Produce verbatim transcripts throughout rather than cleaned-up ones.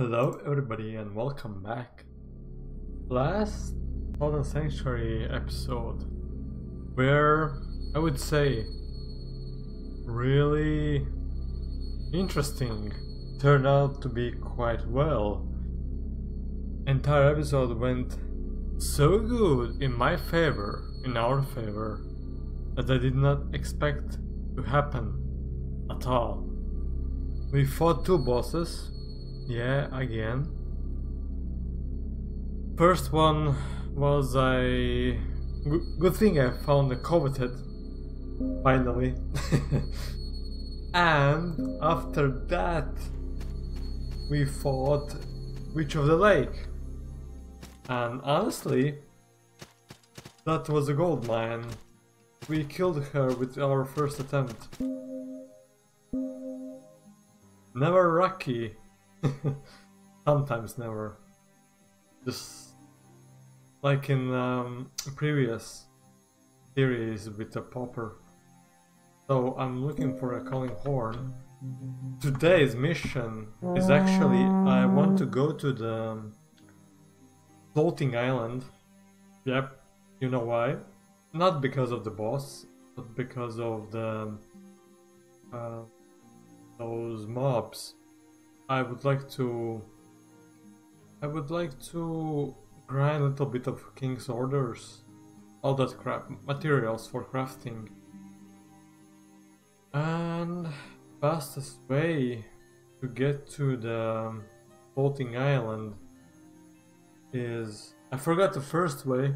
Hello everybody and welcome back. Last Golden Sanctuary episode, where I would say really interesting, turned out to be quite well. Entire episode went so good in my favor, in our favor, that I did not expect to happen at all. We fought two bosses. Yeah, again. First one was a G good thing I found the coveted, finally. And after that, we fought Witch of the Lake. And honestly, that was a gold mine. We killed her with our first attempt. Never lucky. Sometimes never. Just like in um, previous series with the popper. So I'm looking for a calling horn. Today's mission is actually I want to go to the floating island. Yep, you know why? Not because of the boss, but because of the uh, those mobs. I would like to I would like to grind a little bit of King's Orders, all that crap, materials for crafting. And fastest way to get to the floating island is, I forgot the first way.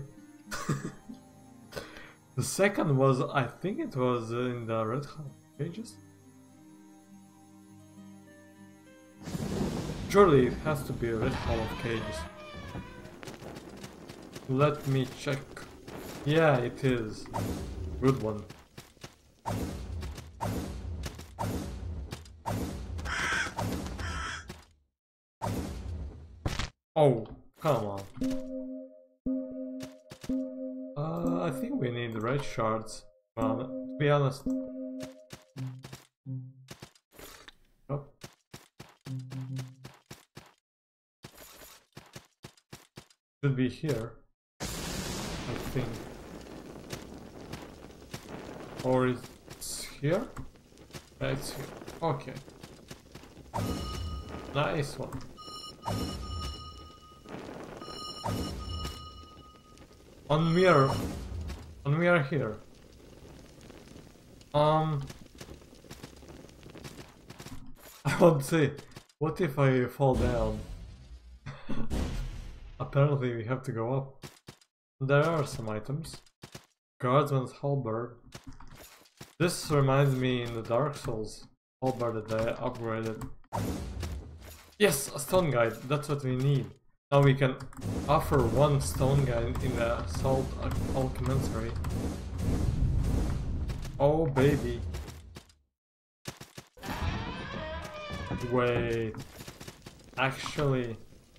The second was, I think it was in the Red Hall Cages. Surely it has to be a Red Hall of Cages. Let me check. Yeah, it is. Good one. Oh, come on. Uh, I think we need red shards. Well, to be honest. Oh. Should be here, I think. Or it's here? Yeah, it's here. Okay. Nice one. And we are, and we are here. Um, I want to say, what if I fall down? Apparently we have to go up. There are some items. Guardsman's halberd. This reminds me in the Dark Souls halberd that I upgraded. Yes, a stone guide. That's what we need. Now we can offer one stone guide in the Salt Alchemistry. Oh baby. Wait. Actually,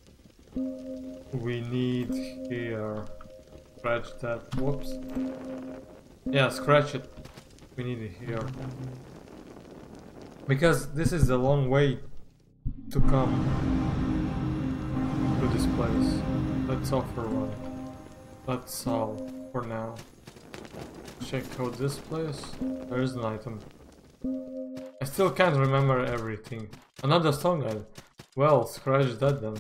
we need here. Scratch that. Whoops. Yeah, scratch it. We need it here. Because this is a long way to come to this place. Let's offer one. That's all for now. Check out this place. There is an item. I still can't remember everything. Another stone guide. Well, scratch that then.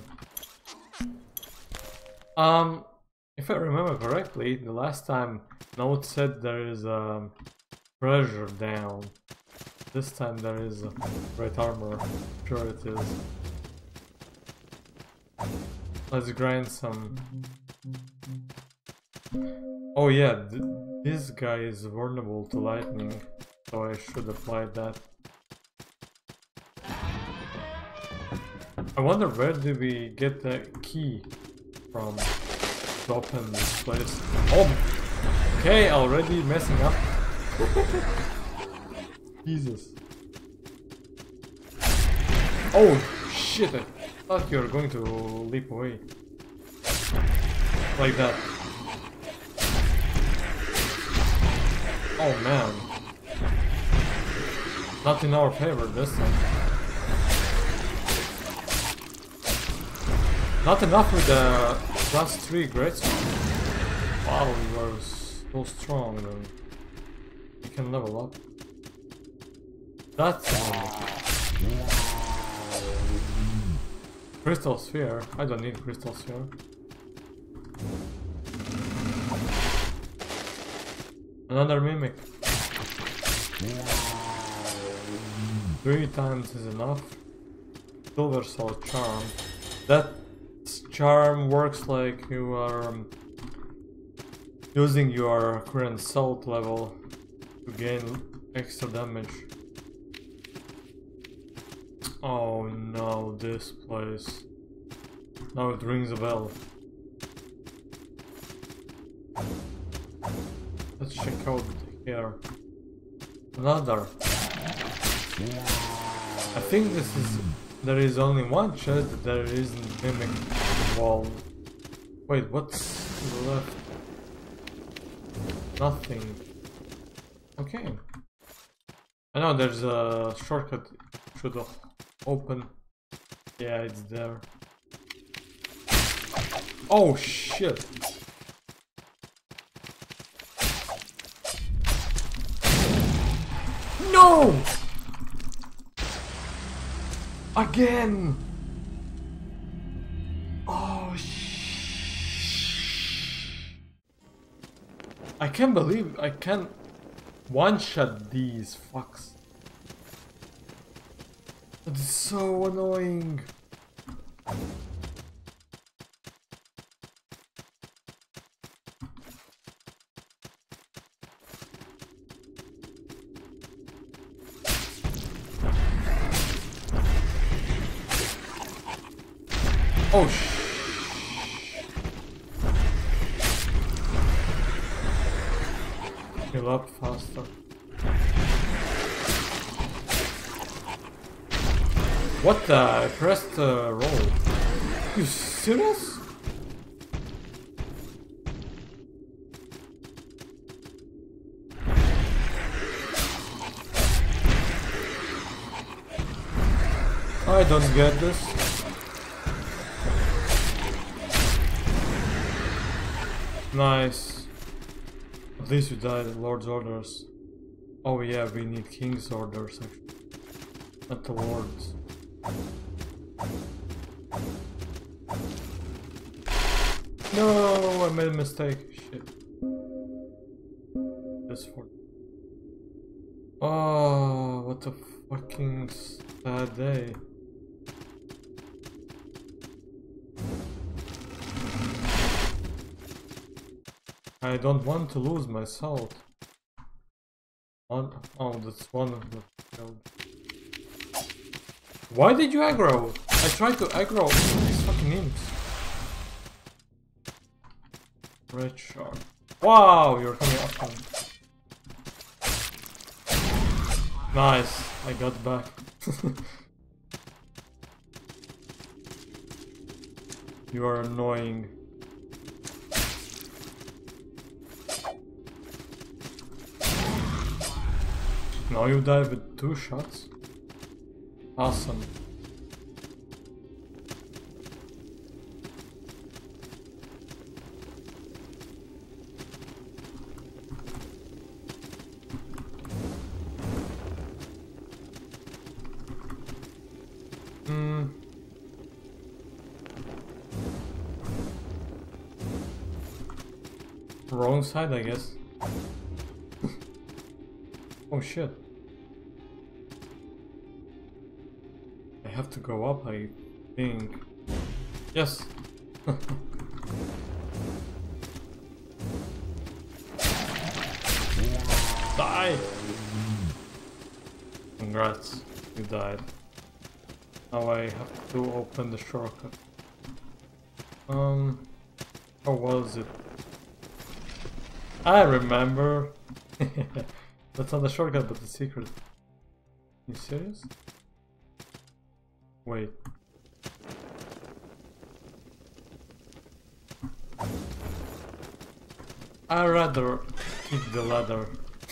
Um, if I remember correctly, the last time Note said there is a treasure down. This time there is a red armor. Sure it is. Let's grind some. Oh yeah, th this guy is vulnerable to lightning, so I should apply that. I wonder where did we get the key from to open this place. Oh, okay, already messing up. Jesus. Oh shit, I thought you were going to leap away. Like that. Oh man. Not in our favor this time. Not enough with the plus three great sword. Wow, you are so strong then. You can level up. That's uh, crystal sphere. I don't need crystal sphere. Another mimic. Three times is enough. Silver soul charm. That charm works like you are um, using your current salt level to gain extra damage. Oh no, this place. Now it rings a bell. Let's check out here. Another. I think this is... There is only one chest that there isn't mimic wall. Wait, what's to the left? Nothing. Okay. I know there's a shortcut. Should have open. Yeah, it's there. Oh shit! No! Again! Oh shh! I can't believe I can't one-shot these fucks. That is so annoying. Oh sh! Heal up faster. What the? I pressed uh, roll. You serious? I don't get this. Nice. At least you died at Lord's orders. Oh yeah, we need King's orders actually. Not the Lord's. No, I made a mistake. Shit. This for. Oh, what a fucking sad day. I don't want to lose my salt. One, oh, that's one of the killed. Why did you aggro? I tried to aggro these fucking imps. Red shark. Wow, you're coming up on. Nice, I got back. You are annoying. Now you died with two shots. Awesome. Hmm. Wrong side, I guess. Oh shit. I have to go up, I think. Yes. Die! Congrats, you died. Now I have to open the shortcut. Um, how was it? I remember. That's not the shortcut, but the secret. You serious? Wait. I'd rather keep the ladder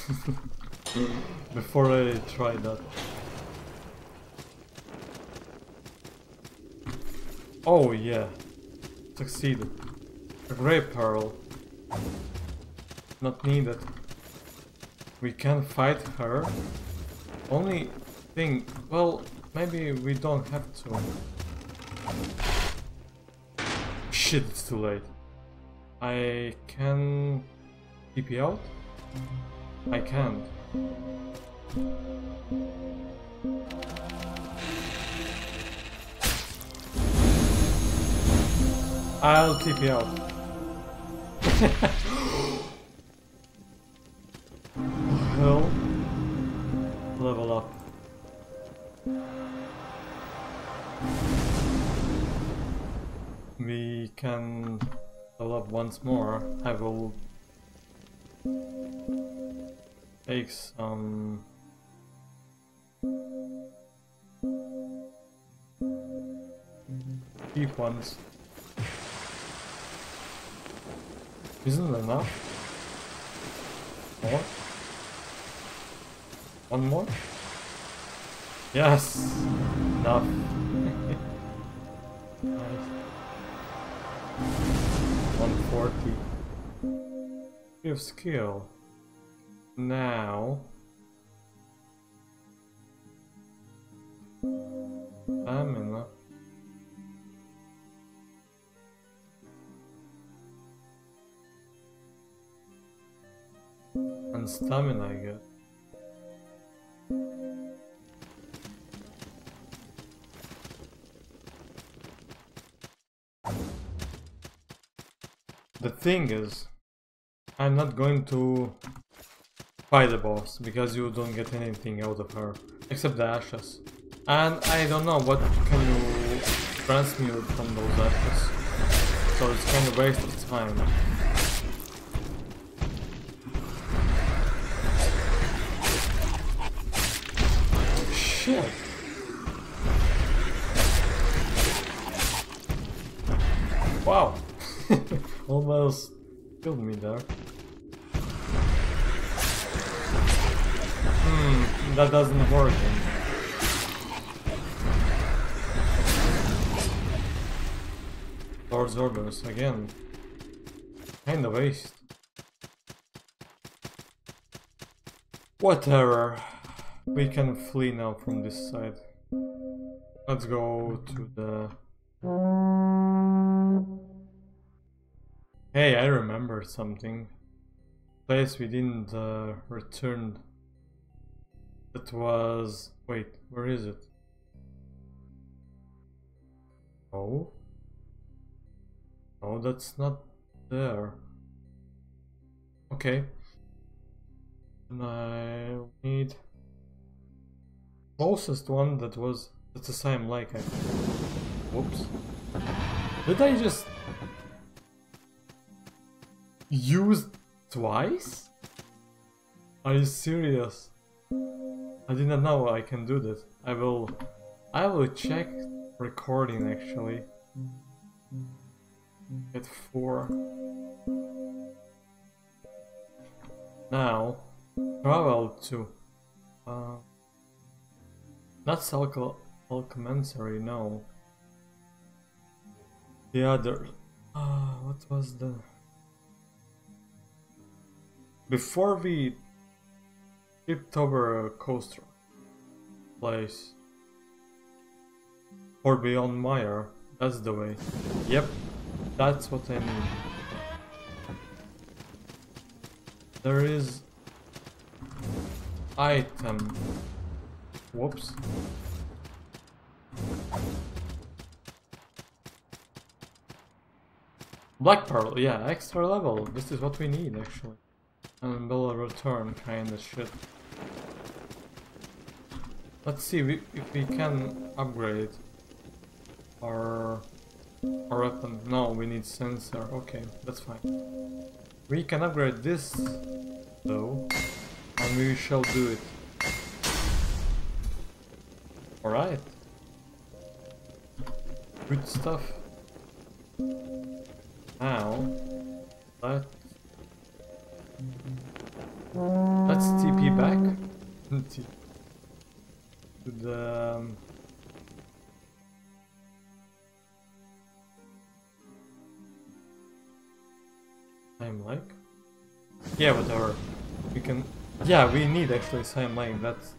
before I try that. Oh yeah, succeeded. A grey pearl. Not needed. We can fight her. Only thing, well, maybe we don't have to. Shit, it's too late. I can T P out? I can't. I'll T P out. Hell. Level up. We can level up once more. I will take some cheap ones. Isn't it enough? More? One more? Yes! Enough. Nice. one forty. We have skill. Now... Stamina. And stamina, I guess. The thing is, I'm not going to fight the boss because you don't get anything out of her except the ashes. And I don't know what can you transmute from those ashes. So it's kind of waste of time. Shit. Wow. Almost killed me there. Hmm, that doesn't work. Lord's orders again. Kinda waste. Whatever. We can flee now from this side. Let's go to the... Hey, I remember something. Place we didn't uh, return. It was... Wait, where is it? Oh? Oh, that's not there. Okay. And I need... Closest one that was... That's the same like I... Whoops. Did I just... use twice? Are you serious? I didn't know I can do that. I will... I will check recording actually. Get four. Now, travel to... Uh, not Salcal... Alchemensary, no. The other... Uh, what was the... Before we skipped over a coaster place or beyond Mire, that's the way. Yep, that's what I need. There is item. Whoops. Black Pearl, yeah, extra level. This is what we need actually. And will return kinda shit. Let's see if we can upgrade our, our weapon. No, we need sensor. Okay, that's fine. We can upgrade this though, and we shall do it. Alright. Good stuff. Now, let's Let's T P back to the um, Same lake? Yeah, whatever. We can... Yeah, we need actually same lake, that's...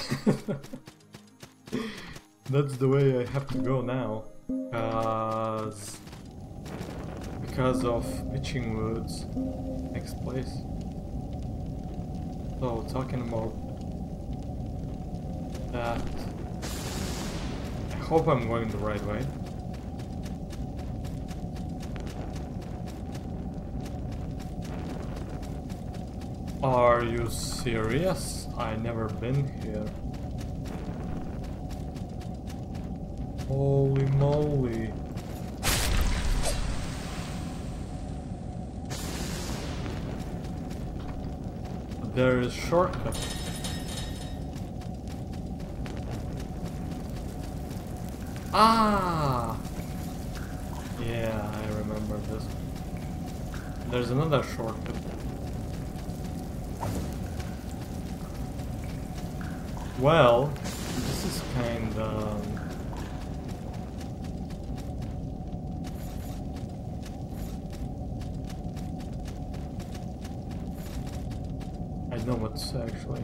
That's the way I have to go now. Because... Because of Pitchwoods. Next place. So, talking about... that... I hope I'm going the right way. Are you serious? I never been here. Holy moly. There is shortcut. Ah! Yeah, I remember this. There's another shortcut. Well, this is kinda... I know what to say actually.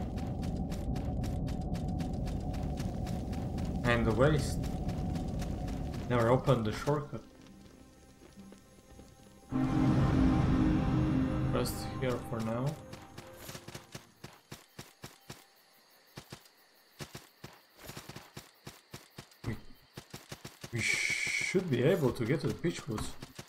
Kinda waste. Never opened the shortcut. Rest here for now. We, we should be able to get to the Pitchwoods.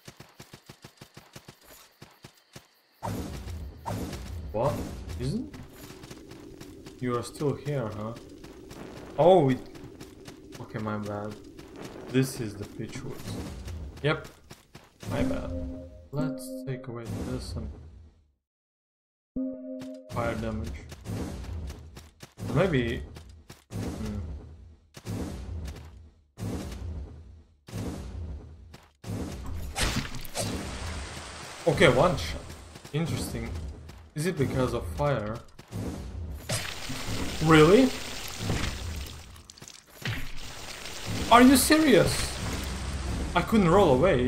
What? Isn't? You are still here, huh? Oh, it... Okay, my bad. This is the Pitchwoods. Yep, my bad. Let's take away this and fire damage. Maybe. Hmm. Okay, one shot. Interesting. Is it because of fire? Really? Are you serious? I couldn't roll away.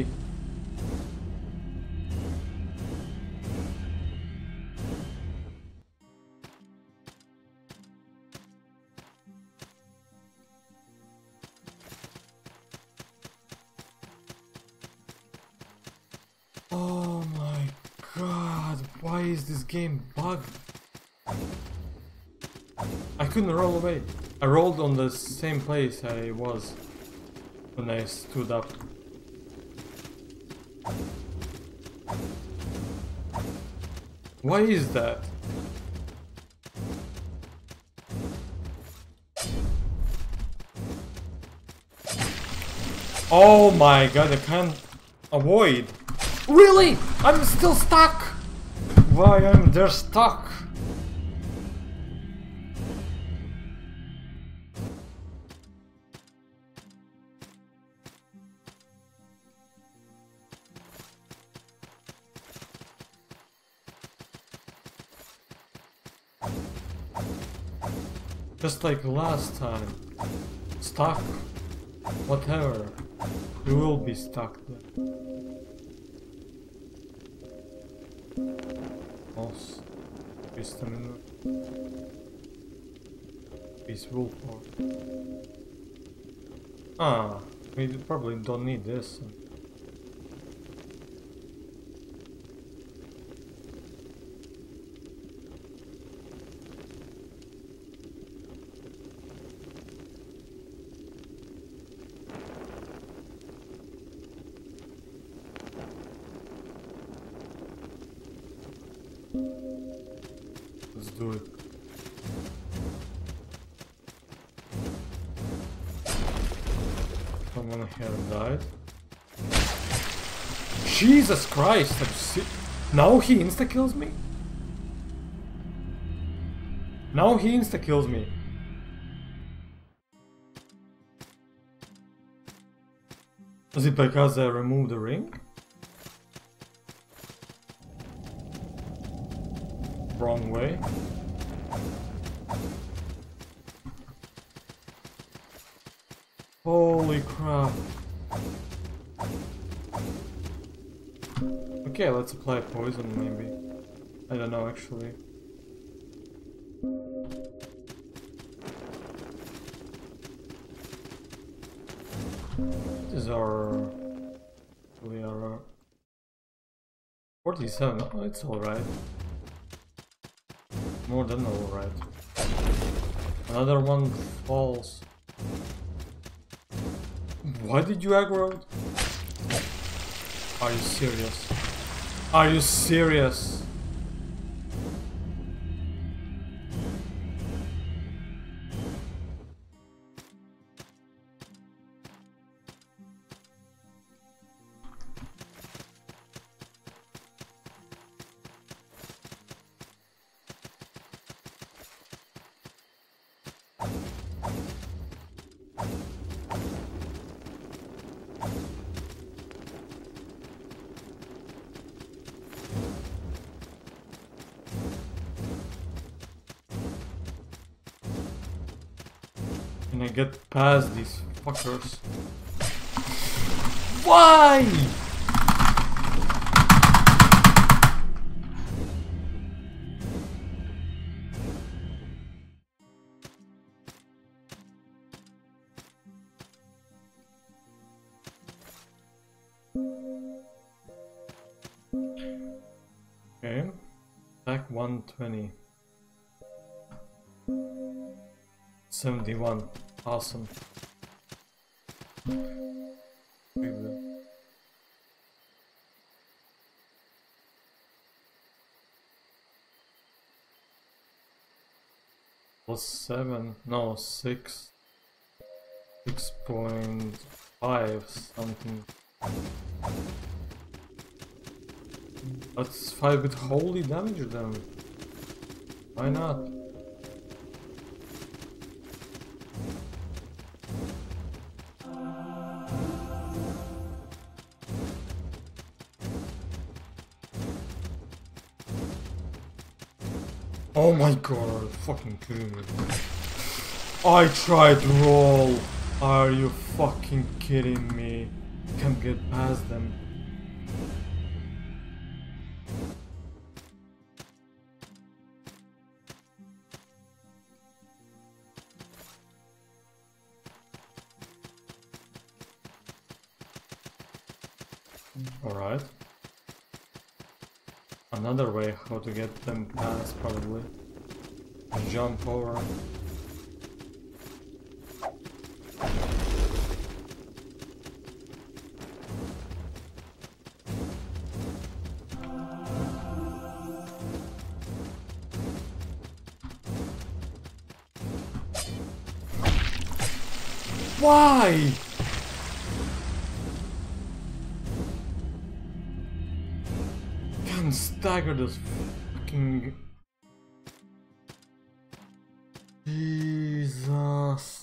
Oh my god, why is this game bugged? I couldn't roll away. I rolled on the same place I was when I stood up. Why is that? Oh my god, I can't avoid. Really? I'm still stuck. Why am there stuck? Just like last time. Stuck. Whatever. You will be stuck there. Moss. Stamina. Peace willpower. Ah, we probably don't need this. Let's do it. Someone here died. Jesus Christ! I'm si now he insta kills me. Now he insta kills me. Is it because I removed the ring? Wrong way. Holy crap. Okay, let's apply poison maybe. I don't know actually. These are... We are... forty-seven, oh, it's alright. More than alright. Another one falls. Why did you aggro it? Are you serious? Are you serious? Can I get past these fuckers? Why? Okay, back one twenty. seventy-one, awesome. Plus seven, no, six. six point five something. Let's fight with holy damage then. Why not? Oh my god, fucking kidding me. I tried to roll. Are you fucking kidding me? Can't get past them. Alright. Another way how to get them past probably. Jump over. Why? Can't stagger this fucking... Jesus.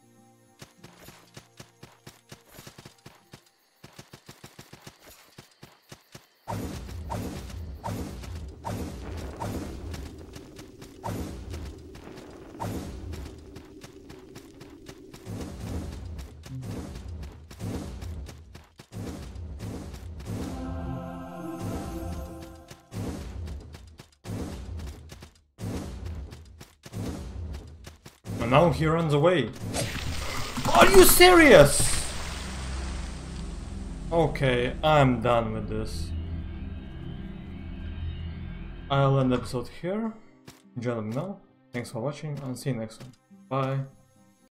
And now he runs away. Are you serious? Okay, I'm done with this. I'll end the episode here. Enjoy them now. Thanks for watching and see you next one. Bye.